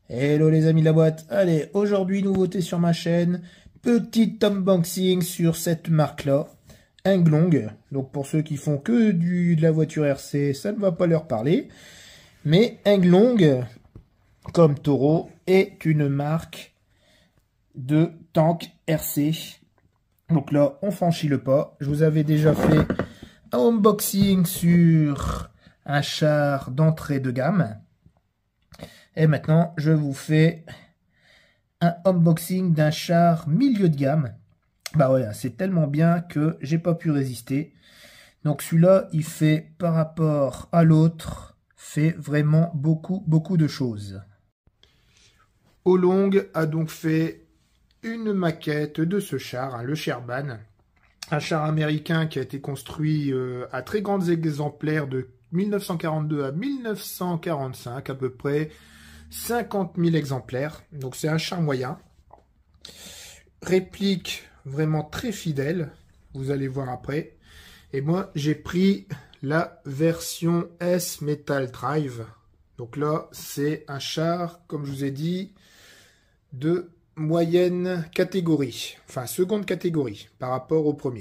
Hello les amis de la boîte, allez, aujourd'hui nouveauté sur ma chaîne, petit unboxing sur cette marque-là, Englong. Donc pour ceux qui font que de la voiture RC, ça ne va pas leur parler. Mais Englong, comme Toro, est une marque de tank RC. Donc là, on franchit le pas. Je vous avais déjà fait un unboxing sur un char d'entrée de gamme. Et maintenant, je vous fais un unboxing d'un char milieu de gamme. Bah ouais, c'est tellement bien que j'ai pas pu résister. Donc celui-là, il fait par rapport à l'autre, fait vraiment beaucoup de choses. Oolong a donc fait une maquette de ce char, le Sherman. Un char américain qui a été construit à très grands exemplaires de 1942 à 1945 à peu près. 50 000 exemplaires, donc c'est un char moyen. Réplique vraiment très fidèle, vous allez voir après. Et moi, j'ai pris la version S Metal Drive. Donc là, c'est un char, comme je vous ai dit, de moyenne catégorie. Enfin, seconde catégorie par rapport au premier.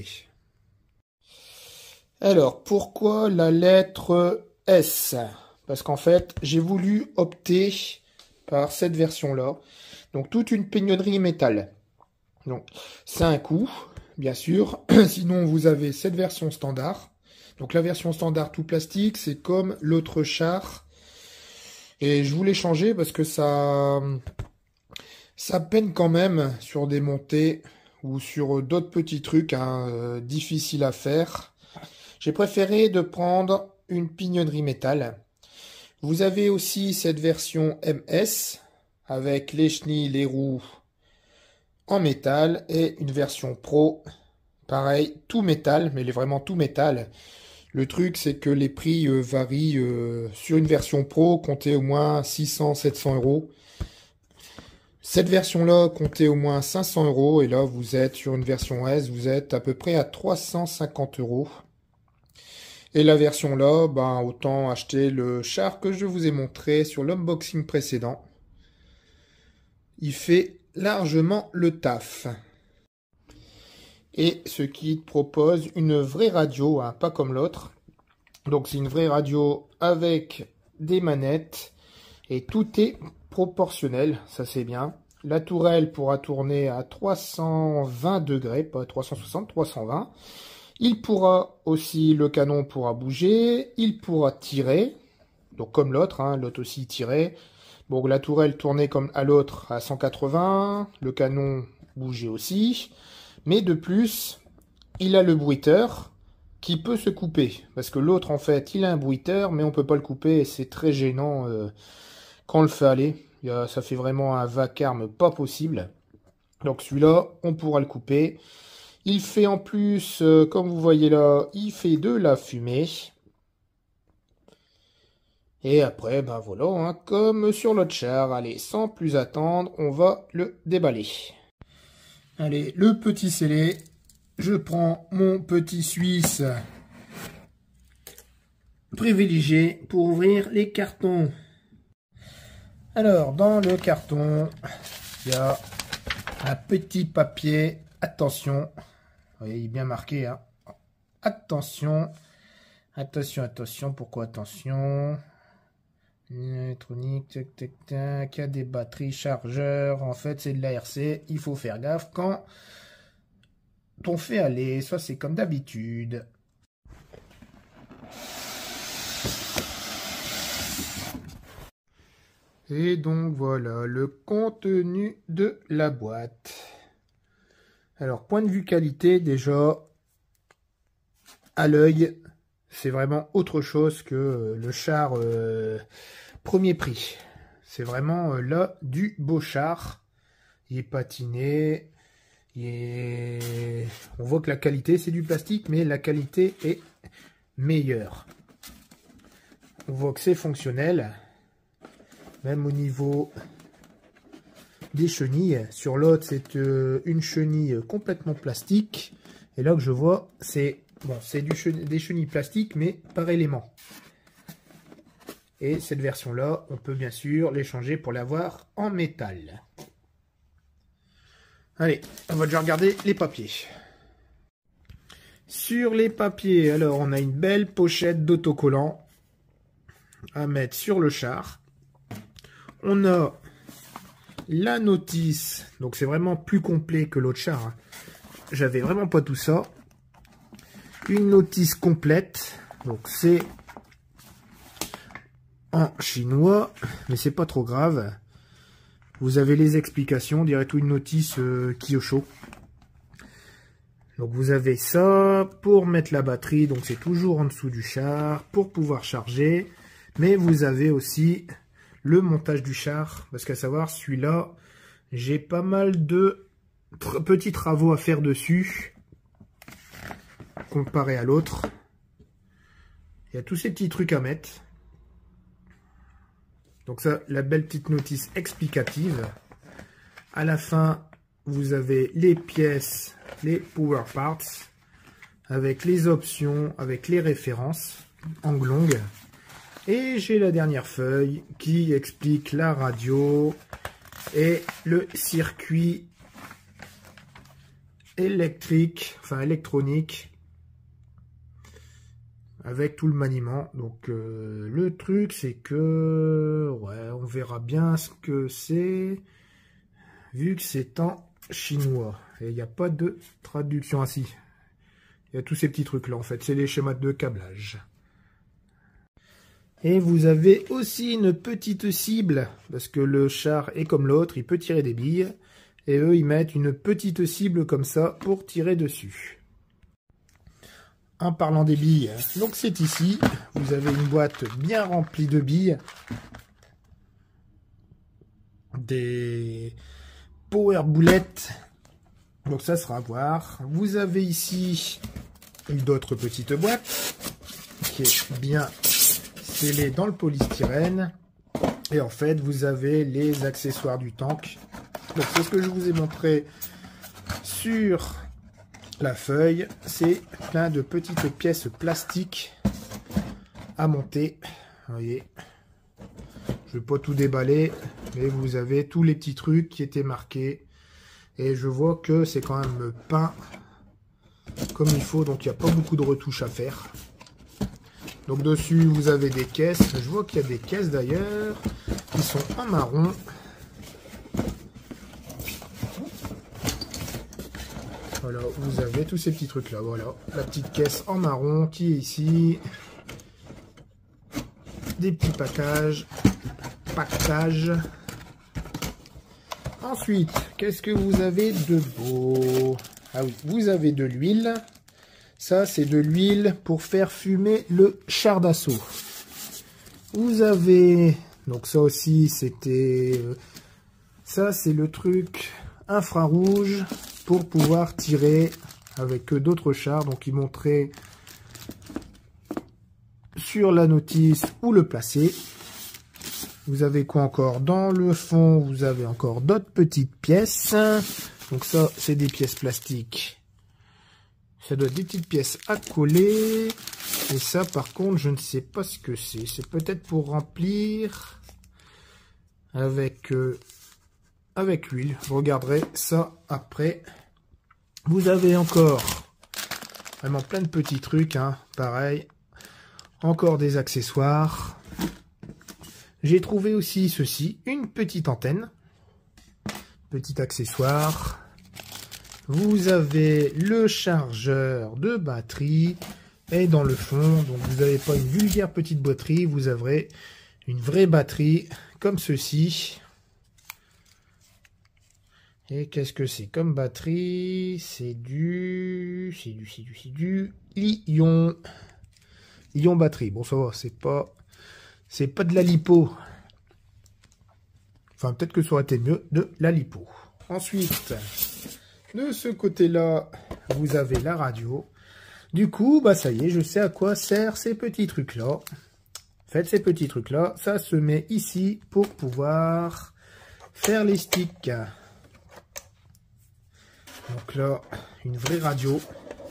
Alors, pourquoi la lettre S ? Parce qu'en fait, j'ai voulu opter par cette version-là. Donc, toute une pégnonnerie métal. Donc, c'est un coût, bien sûr. Sinon, vous avez cette version standard. Donc, la version standard tout plastique, c'est comme l'autre char. Et je voulais changer parce que ça peine quand même sur des montées ou sur d'autres petits trucs difficiles à faire. J'ai préféré de prendre une pignonnerie métal. Vous avez aussi cette version MS avec les chenilles, les roues en métal et une version Pro, pareil, tout métal, mais vraiment tout métal. Le truc, c'est que les prix varient sur une version Pro, comptez au moins 600-700 euros. Cette version-là, comptez au moins 500 euros et là, vous êtes sur une version S, vous êtes à peu près à 350 euros. Et la version là, ben, autant acheter le char que je vous ai montré sur l'unboxing précédent. Il fait largement le taf. Et ce kit propose une vraie radio, hein, pas comme l'autre. Donc c'est une vraie radio avec des manettes. Et tout est proportionnel, ça c'est bien. La tourelle pourra tourner à 320 degrés, pas 360, 320. Il pourra aussi, le canon pourra bouger, il pourra tirer, donc comme l'autre, hein, l'autre aussi tirait. Bon, la tourelle tournait comme à l'autre à 180, le canon bougeait aussi, mais de plus, il a le bruiteur qui peut se couper, parce que l'autre en fait, il a un bruiteur, mais on peut pas le couper et c'est très gênant quand on le fait aller. Ça fait vraiment un vacarme pas possible. Donc celui-là, on pourra le couper. Il fait en plus, comme vous voyez là, il fait de la fumée. Et après, ben voilà, hein, comme sur l'autre char. Allez, sans plus attendre, on va le déballer. Allez, le petit scellé. Je prends mon petit Suisse privilégié pour ouvrir les cartons. Alors, dans le carton, il y a un petit papier. Attention. Vous voyez, il est bien marqué, hein. Attention, attention, pourquoi attention? Électronique, tac, tac, tac, il y a des batteries, chargeurs, en fait c'est de la RC, il faut faire gaffe quand on fait aller, ça c'est comme d'habitude. Et donc voilà le contenu de la boîte. Alors, point de vue qualité, déjà, à l'œil, c'est vraiment autre chose que le char premier prix. C'est vraiment là du beau char. Il est patiné. On voit que la qualité, c'est du plastique, mais la qualité est meilleure. On voit que c'est fonctionnel. Même au niveau des chenilles. Sur l'autre, c'est une chenille complètement plastique. Et là que je vois, c'est bon, c'est des chenilles plastiques, mais par élément. Et cette version-là, on peut bien sûr l'échanger pour l'avoir en métal. Allez, on va déjà regarder les papiers. Sur les papiers, alors on a une belle pochette d'autocollant à mettre sur le char. On a la notice, donc c'est vraiment plus complet que l'autre char. J'avais vraiment pas tout ça. Une notice complète, donc c'est en chinois, mais c'est pas trop grave. Vous avez les explications, on dirait tout une notice Kyosho. Donc vous avez ça pour mettre la batterie, donc c'est toujours en dessous du char pour pouvoir charger. Mais vous avez aussi le montage du char, parce qu'à savoir celui-là, j'ai pas mal de petits travaux à faire dessus, comparé à l'autre. Il y a tous ces petits trucs à mettre. Donc ça, la belle petite notice explicative. À la fin, vous avez les pièces, les power parts, avec les options, avec les références en longue. Et j'ai la dernière feuille qui explique la radio et le circuit électrique, enfin électronique, avec tout le maniement. Donc le truc c'est que ouais, on verra bien ce que c'est vu que c'est en chinois et il n'y a pas de traduction. Ah si, il y a tous ces petits trucs là en fait, c'est les schémas de câblage. Et vous avez aussi une petite cible, parce que le char est comme l'autre, il peut tirer des billes, et eux ils mettent une petite cible comme ça pour tirer dessus. En parlant des billes, donc c'est ici, vous avez une boîte bien remplie de billes, des power bullets, donc ça sera à voir. Vous avez ici d'autres petites boîtes, qui est bien scellée dans le polystyrène, et en fait vous avez les accessoires du tank. Donc c'est ce que je vous ai montré sur la feuille, c'est plein de petites pièces plastiques à monter. Vous voyez, je vais pas tout déballer, mais vous avez tous les petits trucs qui étaient marqués. Et je vois que c'est quand même peint comme il faut, donc il n'y a pas beaucoup de retouches à faire. Donc dessus, vous avez des caisses. Je vois qu'il y a des caisses d'ailleurs qui sont en marron. Voilà, vous avez tous ces petits trucs là. Voilà, la petite caisse en marron qui est ici. Des petits packages. Ensuite, qu'est-ce que vous avez de beau? Ah oui, vous avez de l'huile. Ça, c'est de l'huile pour faire fumer le char d'assaut. Vous avez... Donc ça aussi, c'était... Ça, c'est le truc infrarouge pour pouvoir tirer avec d'autres chars. Donc, il montrait sur la notice où le placer. Vous avez quoi encore? Dans le fond, vous avez encore d'autres petites pièces. Donc ça, c'est des pièces plastiques. Ça doit être des petites pièces à coller. Et ça, par contre, je ne sais pas ce que c'est. C'est peut-être pour remplir avec l'huile. Je regarderai ça après. Vous avez encore vraiment plein de petits trucs, hein, pareil. Encore des accessoires. J'ai trouvé aussi ceci, une petite antenne. Petit accessoire. Vous avez le chargeur de batterie. Et dans le fond, donc vous n'avez pas une vulgaire petite batterie, vous avez une vraie batterie comme ceci. Et qu'est-ce que c'est comme batterie? C'est du Li-ion. Li-ion batterie. Bon, ça va, c'est pas de la lipo. Enfin, peut-être que ça aurait été mieux de la lipo. Ensuite, de ce côté-là, vous avez la radio. Du coup, bah ça y est, je sais à quoi servent ces petits trucs-là. Faites ces petits trucs-là, ça se met ici pour pouvoir faire les sticks. Donc là, une vraie radio.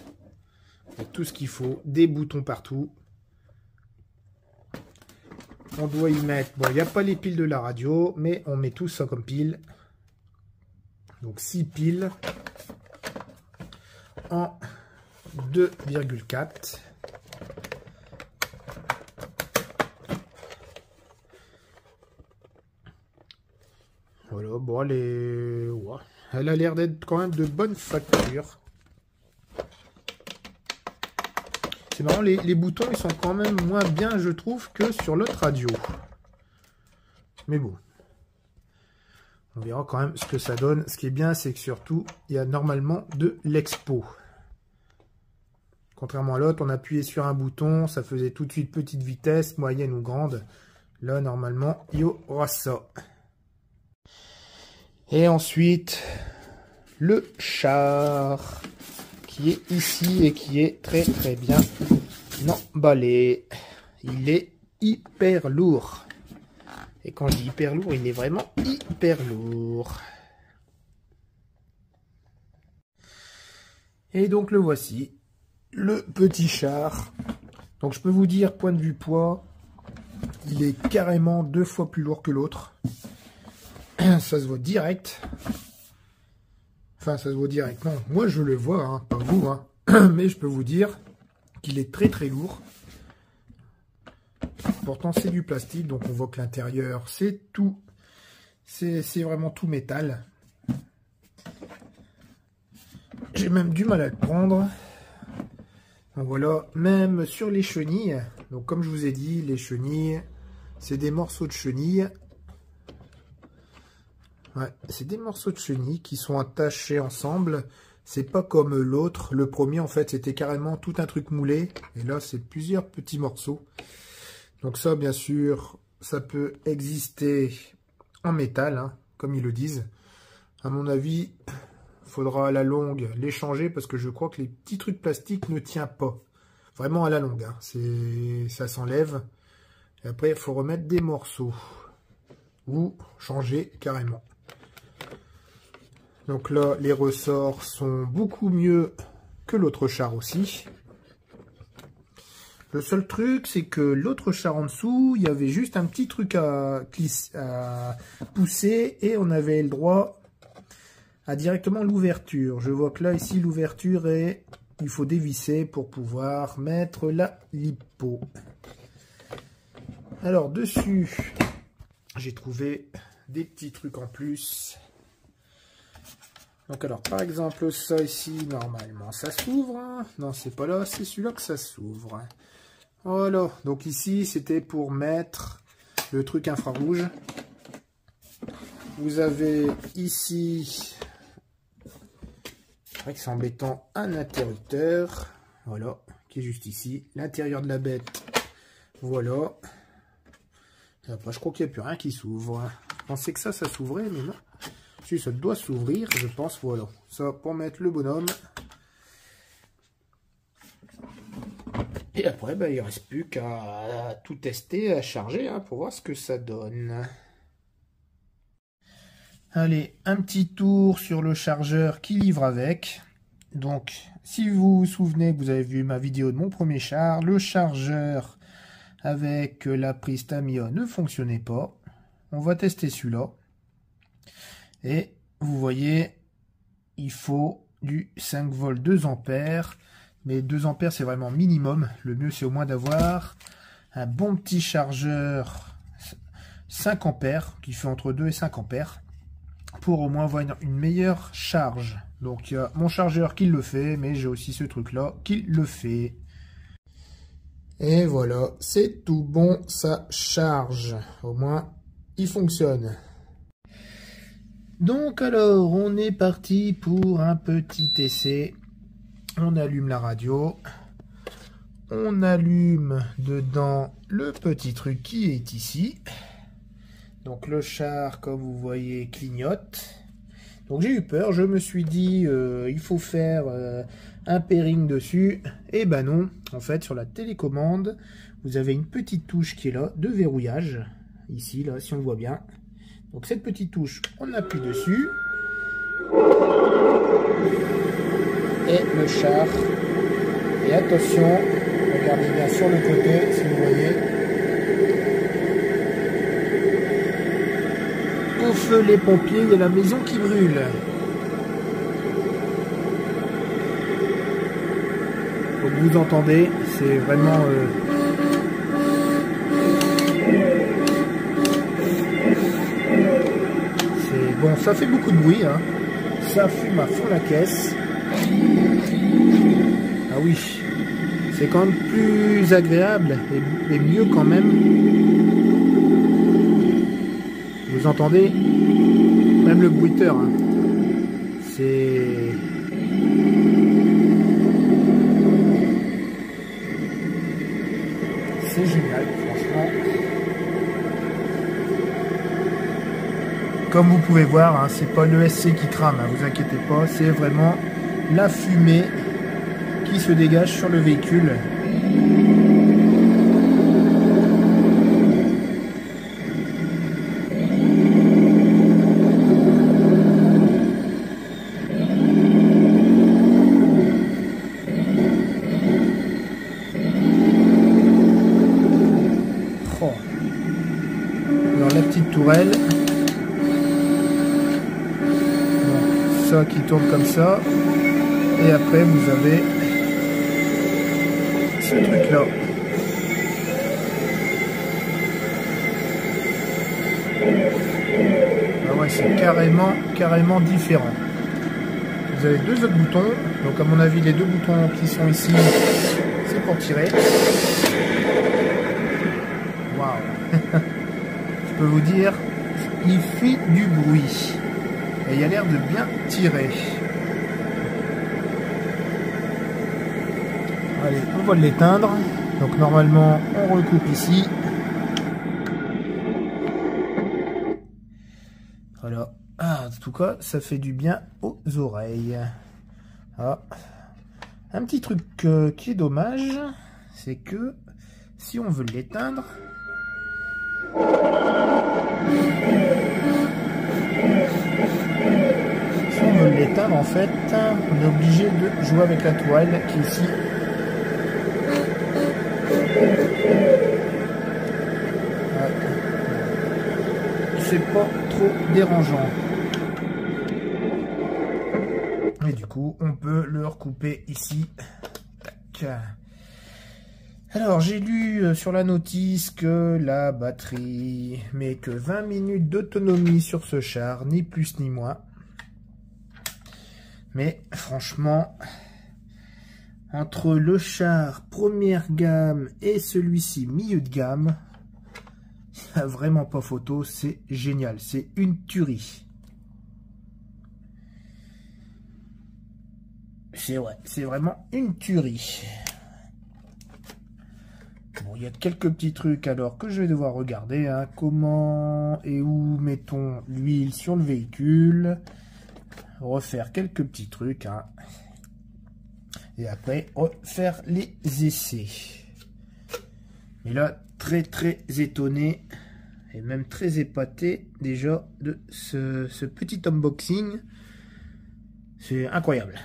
Avec tout ce qu'il faut, des boutons partout. on doit y mettre... Bon, il n'y a pas les piles de la radio, mais on met tout ça comme pile. Donc 6 piles en 2,4. Voilà, bon, ouais. Elle a l'air d'être quand même de bonne facture. C'est marrant, les boutons, ils sont quand même moins bien, je trouve, que sur l'autre radio. Mais bon. On verra quand même ce que ça donne. Ce qui est bien, c'est que surtout, il y a normalement de l'expo. Contrairement à l'autre, on appuyait sur un bouton, ça faisait tout de suite petite vitesse, moyenne ou grande. Là, normalement, il y aura ça. Et ensuite, le char qui est ici et qui est très très bien emballé. Il est hyper lourd. Et quand je dis hyper lourd, il est vraiment hyper lourd. Et donc le voici, le petit char. Donc je peux vous dire, point de vue poids, il est carrément 2 fois plus lourd que l'autre. Ça se voit direct. Enfin, ça se voit direct. Non, moi je le vois, hein, pas vous. Hein. Mais je peux vous dire qu'il est très très lourd. Pourtant, c'est du plastique, donc on voit que l'intérieur, c'est tout. C'est vraiment tout métal. J'ai même du mal à le prendre. Donc voilà, même sur les chenilles. Donc comme je vous ai dit, les chenilles, c'est des morceaux de chenilles. Ouais, c'est des morceaux de chenilles qui sont attachés ensemble. C'est pas comme l'autre. Le premier, en fait, c'était carrément tout un truc moulé. Et là, c'est plusieurs petits morceaux. Donc ça, bien sûr, ça peut exister en métal, hein, comme ils le disent. À mon avis, il faudra à la longue les changer parce que je crois que les petits trucs plastiques ne tiennent pas. Vraiment à la longue. Hein. Ça s'enlève. Et après, il faut remettre des morceaux. Ou changer carrément. Donc là, les ressorts sont beaucoup mieux que l'autre char aussi. Le seul truc, c'est que l'autre char en dessous, il y avait juste un petit truc à pousser et on avait le droit à directement l'ouverture. Je vois que là, ici, l'ouverture est... Il faut dévisser pour pouvoir mettre la lipo. Alors, dessus, j'ai trouvé des petits trucs en plus. Donc alors, par exemple, ça ici, normalement, ça s'ouvre. Non, c'est pas là, c'est celui-là que ça s'ouvre. Voilà, donc ici, c'était pour mettre le truc infrarouge. Vous avez ici, c'est vrai que c'est embêtant, un interrupteur. Voilà, qui est juste ici. L'intérieur de la bête, voilà. Et après, je crois qu'il n'y a plus rien qui s'ouvre. Je pensais que ça s'ouvrait, mais non. Si, ça doit s'ouvrir, je pense, voilà. Ça, pour mettre le bonhomme. Et après, ben, il ne reste plus qu'à tout tester, à charger, hein, pour voir ce que ça donne. Allez, un petit tour sur le chargeur qui livre avec. Donc, si vous vous souvenez que vous avez vu ma vidéo de mon premier char, le chargeur avec la prise Tamiya ne fonctionnait pas. On va tester celui-là. Et vous voyez, il faut du 5 volts 2 ampères. Mais 2 ampères, c'est vraiment minimum. Le mieux, c'est au moins d'avoir un bon petit chargeur 5 ampères, qui fait entre 2 et 5 ampères, pour au moins avoir une meilleure charge. Donc, il y a mon chargeur qui le fait, mais j'ai aussi ce truc-là qui le fait. Et voilà, c'est tout bon, ça charge. Au moins, il fonctionne. Donc alors, on est parti pour un petit essai. On allume la radio. On allume dedans le petit truc qui est ici. Donc le char, comme vous voyez, clignote. Donc j'ai eu peur, je me suis dit, il faut faire un pairing dessus. Et ben non, en fait, sur la télécommande, vous avez une petite touche qui est là, de verrouillage. Ici, là, si on voit bien. Donc cette petite touche, on appuie dessus. Et le char. Et attention, regardez bien sur le côté, si vous voyez. au feu les pompiers, il y a la maison qui brûle. Donc vous entendez, c'est vraiment... Bon, ça fait beaucoup de bruit, hein. Ça fume à fond la caisse. Ah oui, c'est quand même plus agréable et mieux quand même. Vous entendez même le bruiteur, hein. C'est génial, franchement. Comme vous pouvez voir, hein, c'est pas l'ESC qui crame, hein, vous inquiétez pas, c'est vraiment la fumée qui se dégage sur le véhicule. Oh. Alors la petite tourelle. Ça qui tourne comme ça, et après vous avez ce truc là. Ah ouais, c'est carrément différent. Vous avez deux autres boutons, donc à mon avis les deux boutons qui sont ici c'est pour tirer. Waouh. Je peux vous dire, il fait du bruit. Et il a l'air de bien tirer. Allez, on va l'éteindre. Donc normalement, on recoupe ici. Voilà. Ah, en tout cas, ça fait du bien aux oreilles. Ah. Un petit truc qui est dommage, c'est que si on veut l'éteindre... Si on veut l'éteindre, en fait, on est obligé de jouer avec la toile qui est ici. C'est pas trop dérangeant. Et du coup, on peut le recouper ici. Tac. Alors, j'ai lu sur la notice que la batterie met que 20 minutes d'autonomie sur ce char, ni plus ni moins. Mais franchement, entre le char première gamme et celui-ci milieu de gamme, il n'y a vraiment pas photo, c'est génial, c'est une tuerie. C'est vraiment une tuerie. Bon, il y a quelques petits trucs alors que je vais devoir regarder, hein. Comment et où mettons l'huile sur le véhicule. Refaire quelques petits trucs, hein. Et après refaire les essais. Mais là, très étonné et même très épaté déjà de ce petit unboxing. C'est incroyable.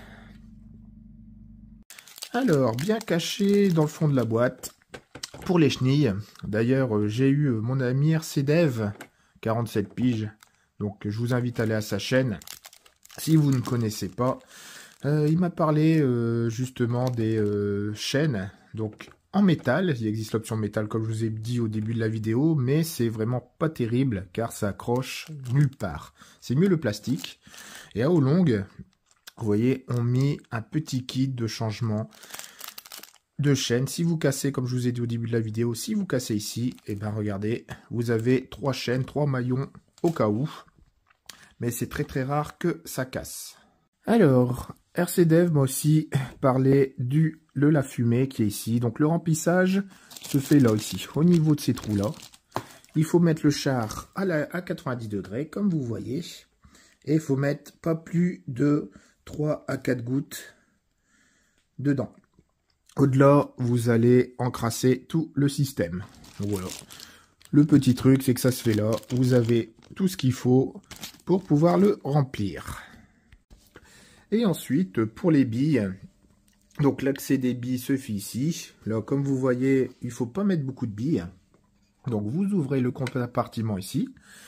Alors, bien caché dans le fond de la boîte, pour les chenilles. D'ailleurs, j'ai eu mon ami RCDev, 47 piges. Donc, je vous invite à aller à sa chaîne. Si vous ne connaissez pas, il m'a parlé justement des chaînes. Donc, en métal. Il existe l'option métal, comme je vous ai dit au début de la vidéo. Mais c'est vraiment pas terrible, car ça accroche nulle part. C'est mieux le plastique. Et à Oolong, vous voyez, on met un petit kit de changement de chaîne. Si vous cassez, comme je vous ai dit au début de la vidéo, si vous cassez ici, et bien regardez, vous avez 3 chaînes, 3 maillons au cas où. Mais c'est très rare que ça casse. Alors, RCDev m'a aussi parlé de la fumée qui est ici. Donc le remplissage se fait là, ici, au niveau de ces trous-là. Il faut mettre le char à 90 degrés, comme vous voyez. Et il faut mettre pas plus de 3 à 4 gouttes dedans. Au-delà, vous allez encrasser tout le système. Voilà. Le petit truc, c'est que ça se fait là. Vous avez tout ce qu'il faut pour pouvoir le remplir. Et ensuite, pour les billes, donc l'accès des billes se fait ici. Là, comme vous voyez, il ne faut pas mettre beaucoup de billes. Donc, vous ouvrez le compartiment ici.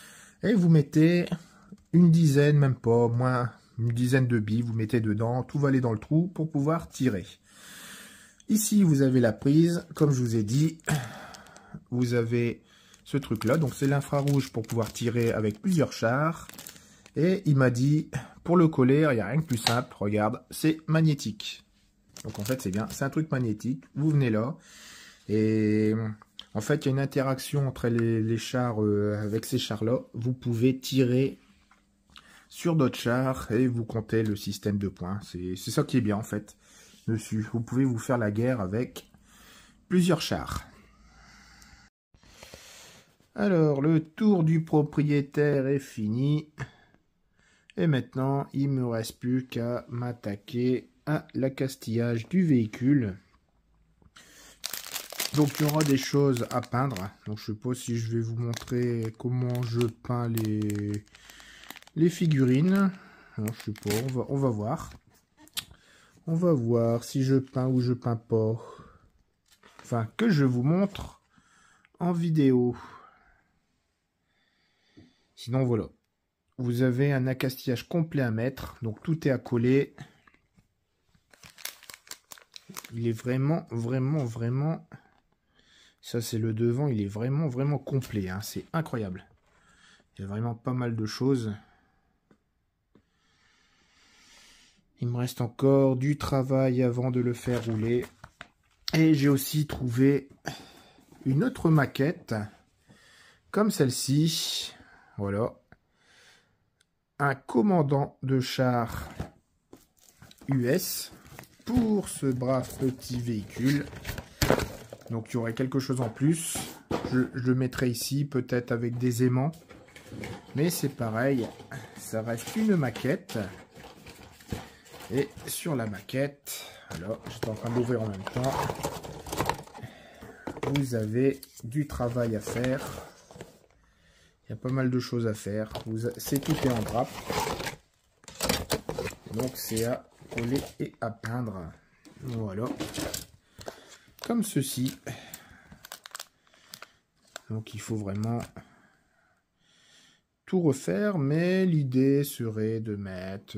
Et vous mettez une dizaine, même pas, moins une dizaine de billes, vous mettez dedans, tout va aller dans le trou pour pouvoir tirer. Ici, vous avez la prise, comme je vous ai dit, vous avez ce truc-là, donc c'est l'infrarouge pour pouvoir tirer avec plusieurs chars. Et il m'a dit, pour le coller, il n'y a rien de plus simple, regarde, c'est magnétique. Donc en fait, c'est bien, c'est un truc magnétique, vous venez là, et en fait, il y a une interaction entre les chars, avec ces chars-là, vous pouvez tirer sur d'autres chars et vous comptez le système de points. C'est ça qui est bien en fait dessus. Vous pouvez vous faire la guerre avec plusieurs chars. Alors, le tour du propriétaire est fini. Et maintenant, il ne me reste plus qu'à m'attaquer à l'accastillage du véhicule. Donc, il y aura des choses à peindre. Donc, je ne sais pas si je vais vous montrer comment je peins les figurines. Non, je sais pas, on va voir. On va voir si je peins ou je peins pas. Enfin, que je vous montre en vidéo. Sinon, voilà. Vous avez un accastillage complet à mettre. Donc, tout est à coller. Il est vraiment... Ça, c'est le devant. Il est vraiment complet. Hein. C'est incroyable. Il y a vraiment pas mal de choses. Il me reste encore du travail avant de le faire rouler. Et j'ai aussi trouvé une autre maquette. Comme celle-ci. Voilà. Un commandant de char US pour ce brave petit véhicule. Donc il y aurait quelque chose en plus. Je le mettrai ici, peut-être avec des aimants. Mais c'est pareil, ça reste une maquette. Et sur la maquette, alors j'étais en train d'ouvrir en même temps, vous avez du travail à faire. Il y a pas mal de choses à faire. C'est tout est en grappe. Donc c'est à coller et à peindre. Voilà. Comme ceci. Donc il faut vraiment tout refaire. Mais l'idée serait de mettre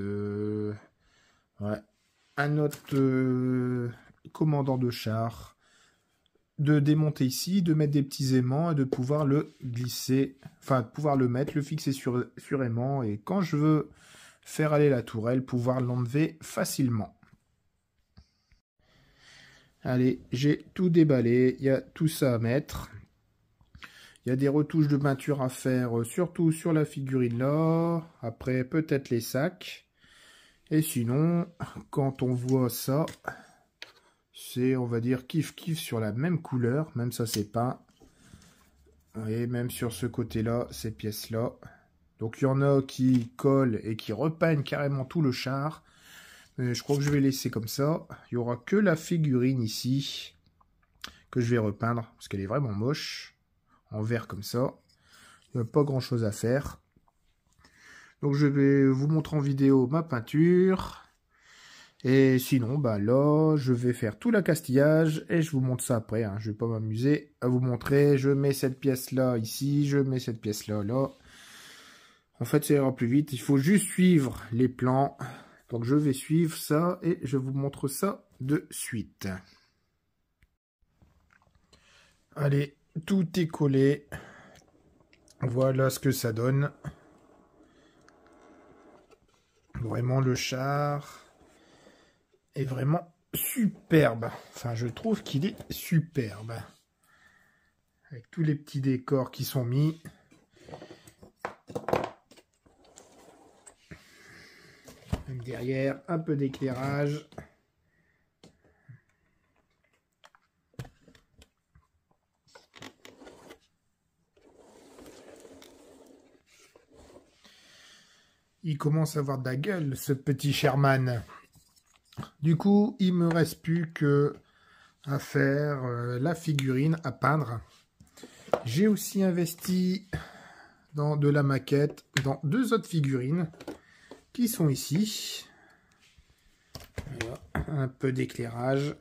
un autre commandant de char. De démonter ici, de mettre des petits aimants et de pouvoir le glisser, enfin de pouvoir le mettre, le fixer sur aimant et quand je veux faire aller la tourelle, pouvoir l'enlever facilement. Allez, j'ai tout déballé, il y a tout ça à mettre. Il y a des retouches de peinture à faire, surtout sur la figurine là, après peut-être les sacs. Et sinon, quand on voit ça... c'est, on va dire, kiff sur la même couleur, même ça c'est peint. Et même sur ce côté-là, ces pièces-là. Donc il y en a qui collent et qui repeignent carrément tout le char. Mais je crois que je vais laisser comme ça. Il n'y aura que la figurine ici que je vais repeindre, parce qu'elle est vraiment moche. En vert comme ça. Il n'y a pas grand-chose à faire. Donc je vais vous montrer en vidéo ma peinture. Et sinon, bah là, je vais faire tout l'accastillage et je vous montre ça après. Hein. Je vais pas m'amuser à vous montrer. Je mets cette pièce-là ici, je mets cette pièce-là là. En fait, ça ira plus vite. Il faut juste suivre les plans. Donc, je vais suivre ça et je vous montre ça de suite. Allez, tout est collé. Voilà ce que ça donne. Vraiment, le char... est vraiment superbe. Enfin, je trouve qu'il est superbe. Avec tous les petits décors qui sont mis. Même derrière, un peu d'éclairage. Il commence à avoir de la gueule, ce petit Sherman. Du coup, il me reste plus que à faire la figurine à peindre. J'ai aussi investi dans de la maquette, dans deux autres figurines qui sont ici. Voilà, un peu d'éclairage.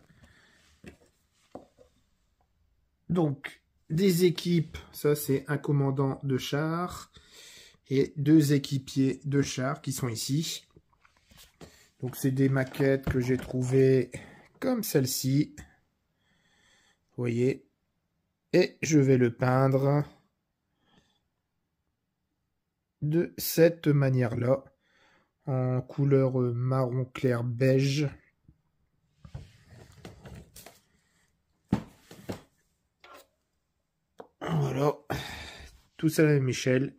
Donc, des équipes, ça c'est un commandant de char. et 2 équipiers de chars qui sont ici. Donc c'est des maquettes que j'ai trouvées comme celle-ci. Vous voyez. Et je vais le peindre de cette manière-là, en couleur marron clair beige. Voilà, tout ça à la même échelle.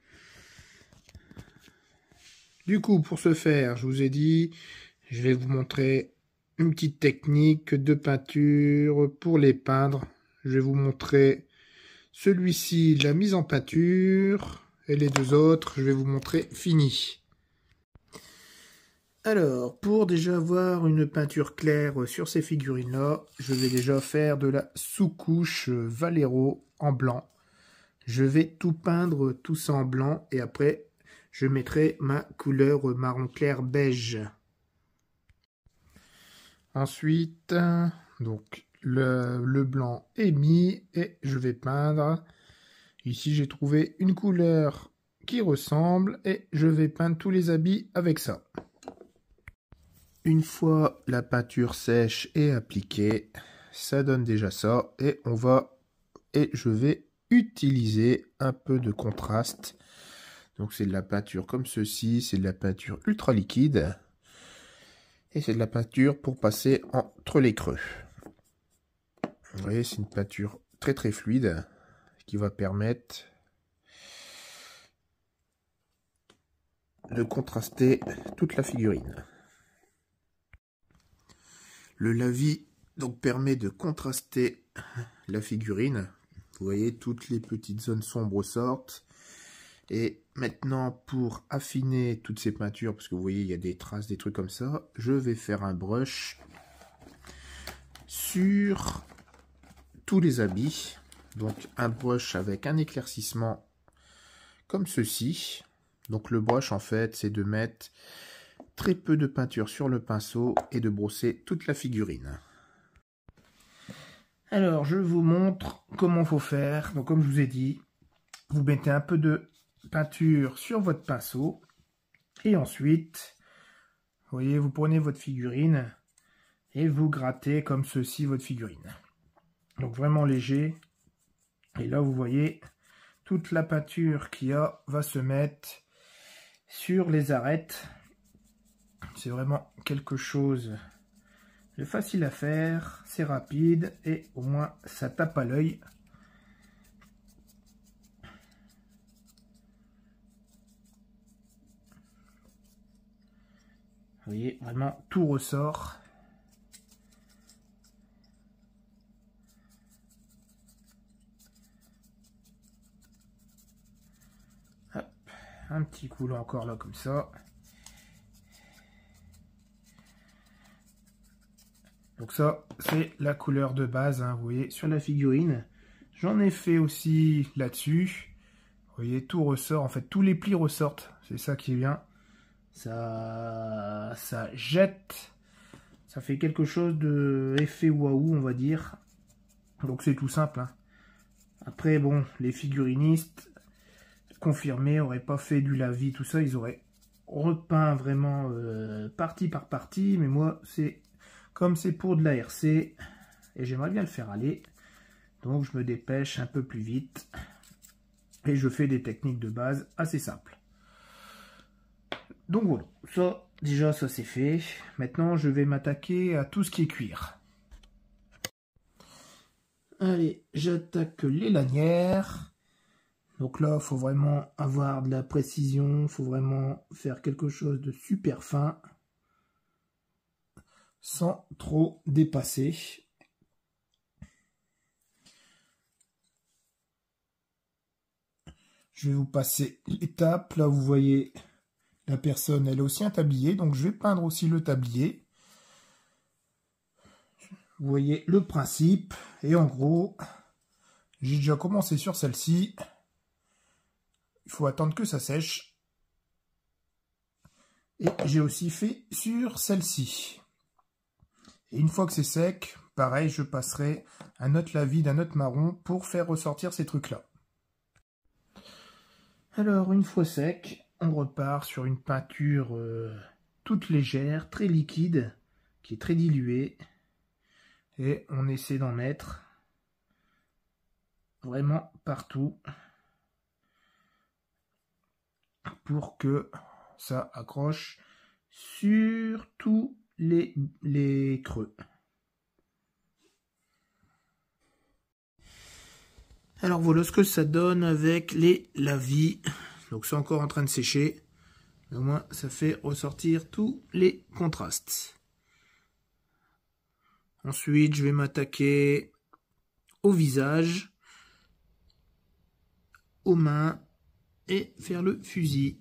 Du coup, pour ce faire, je vous ai dit, je vais vous montrer une petite technique de peinture pour les peindre. Je vais vous montrer celui-ci, la mise en peinture, et les 2 autres, je vais vous montrer fini. Alors, pour déjà avoir une peinture claire sur ces figurines-là, je vais déjà faire de la sous-couche Vallejo en blanc. Je vais tout peindre tout ça en blanc et après je mettrai ma couleur marron clair beige. Ensuite, donc le blanc est mis et je vais peindre. Ici j'ai trouvé une couleur qui ressemble et je vais peindre tous les habits avec ça. Une fois la peinture sèche et appliquée, ça donne déjà ça et je vais utiliser un peu de contraste. Donc c'est de la peinture comme ceci, c'est de la peinture ultra liquide et c'est de la peinture pour passer entre les creux. Vous voyez, c'est une peinture très très fluide qui va permettre de contraster toute la figurine. Le lavis donc permet de contraster la figurine. Vous voyez, toutes les petites zones sombres sortent. Et maintenant, pour affiner toutes ces peintures, parce que vous voyez, il y a des traces, des trucs comme ça, je vais faire un brush sur tous les habits. Donc, un brush avec un éclaircissement comme ceci. Donc, le brush, en fait, c'est de mettre très peu de peinture sur le pinceau et de brosser toute la figurine. Alors, je vous montre comment il faut faire. Donc, comme je vous ai dit, vous mettez un peu de peinture sur votre pinceau. Et ensuite, vous voyez, vous prenez votre figurine et vous grattez comme ceci votre figurine. Donc, vraiment léger. Et là, vous voyez, toute la peinture qu'il y a va se mettre sur les arêtes. C'est vraiment quelque chose de facile à faire, c'est rapide et au moins ça tape à l'œil. Vous voyez, vraiment tout ressort. Hop, un petit coup là encore là comme ça. Donc ça, c'est la couleur de base, hein, vous voyez, sur la figurine. J'en ai fait aussi là-dessus. Vous voyez, tout ressort, en fait, tous les plis ressortent. C'est ça qui est bien. Ça jette. Ça fait quelque chose de effet waouh, on va dire. Donc c'est tout simple, hein. Après, bon, les figurinistes confirmés n'auraient pas fait du lavis, tout ça. Ils auraient repeint vraiment partie par partie. Mais moi, c'est... Comme c'est pour de la RC, et j'aimerais bien le faire aller, donc je me dépêche un peu plus vite, et je fais des techniques de base assez simples. Donc voilà, ça, déjà ça c'est fait. Maintenant je vais m'attaquer à tout ce qui est cuir. Allez, j'attaque les lanières. Donc là, il faut vraiment avoir de la précision, il faut vraiment faire quelque chose de super fin, sans trop dépasser. Je vais vous passer l'étape. Là, vous voyez, la personne, elle a aussi un tablier. Donc, je vais peindre aussi le tablier. Vous voyez le principe. Et en gros, j'ai déjà commencé sur celle-ci. Il faut attendre que ça sèche. Et j'ai aussi fait sur celle-ci. Et une fois que c'est sec, pareil, je passerai un autre lavis d'un autre marron pour faire ressortir ces trucs-là. Alors, une fois sec, on repart sur une peinture toute légère, très liquide, qui est très diluée. Et on essaie d'en mettre vraiment partout pour que ça accroche sur tous les creux. Alors voilà ce que ça donne avec les lavis. Donc c'est encore en train de sécher. Au moins ça fait ressortir tous les contrastes. Ensuite je vais m'attaquer au visage, aux mains et faire le fusil.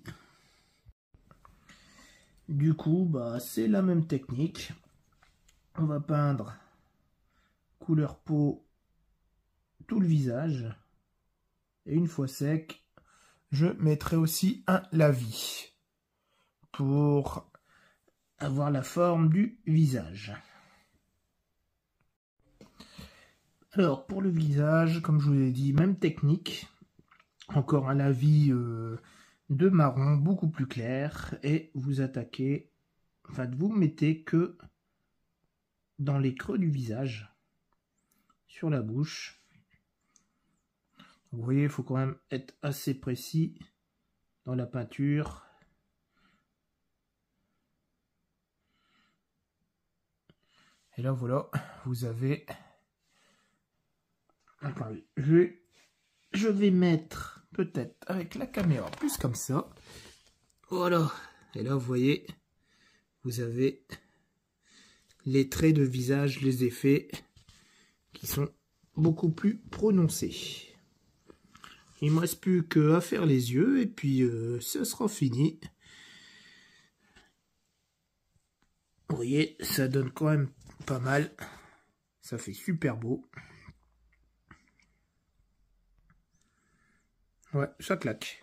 Du coup c'est la même technique. On va peindre couleur peau tout le visage, et une fois sec je mettrai aussi un lavis pour avoir la forme du visage. Alors pour le visage, comme je vous l'ai dit, même technique, encore un lavis de marron beaucoup plus clair, et vous attaquez, enfin vous mettez que dans les creux du visage, sur la bouche. Vous voyez, il faut quand même être assez précis dans la peinture. Et là, voilà, vous avez... Attendez, je vais mettre peut-être avec la caméra plus comme ça. Voilà. Et là, vous voyez, vous avez les traits de visage, les effets qui sont beaucoup plus prononcés. Il ne me reste plus qu'à faire les yeux et puis ça sera fini. Vous voyez, ça donne quand même pas mal. Ça fait super beau. Ouais, ça claque.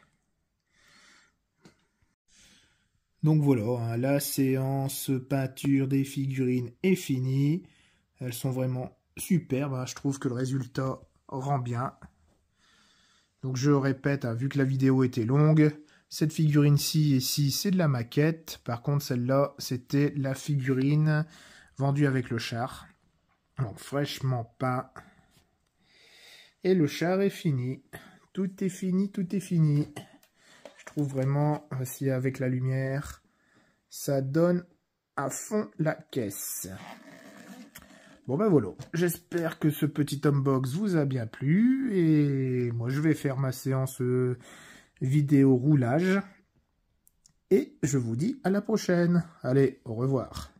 Donc voilà, la séance peinture des figurines est finie. Elles sont vraiment superbes. Je trouve que le résultat rend bien. Donc je répète, vu que la vidéo était longue, cette figurine-ci ici, c'est de la maquette. Par contre, celle-là, c'était la figurine vendue avec le char. Donc fraîchement peint. Et le char est fini. Tout est fini, tout est fini. Je trouve vraiment, voici avec la lumière, ça donne à fond la caisse. Bon voilà, j'espère que ce petit unbox vous a bien plu, et moi je vais faire ma séance vidéo roulage, et je vous dis à la prochaine. Allez, au revoir.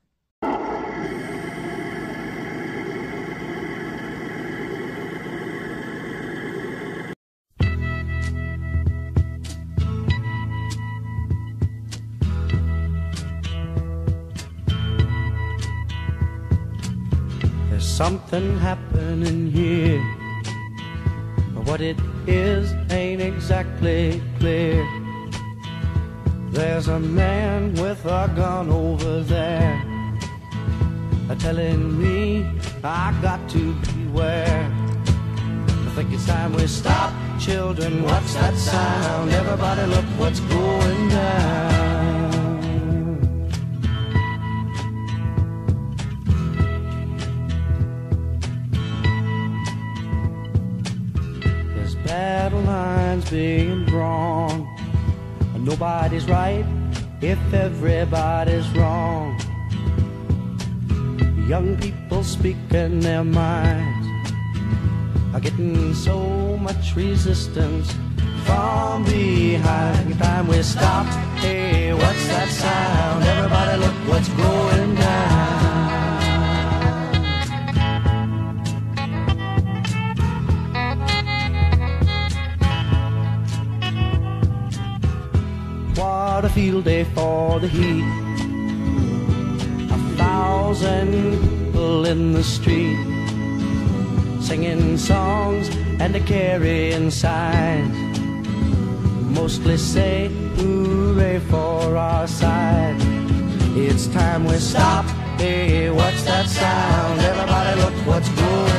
Something happening here, but what it is ain't exactly clear. There's a man with a gun over there, telling me I got to beware. I think it's time we stop, children, what's that sound? Everybody look what's going down. Battle lines being drawn. Nobody's right if everybody's wrong. Young people speaking their minds are getting so much resistance from behind. Time we stop. Hey, what's that sound? Everybody look what's going down. What a field day for the heat. 1,000 people in the street, singing songs and carrying signs. Mostly say hooray for our side. It's time we stop. Hey, what's that sound? Everybody look what's going on.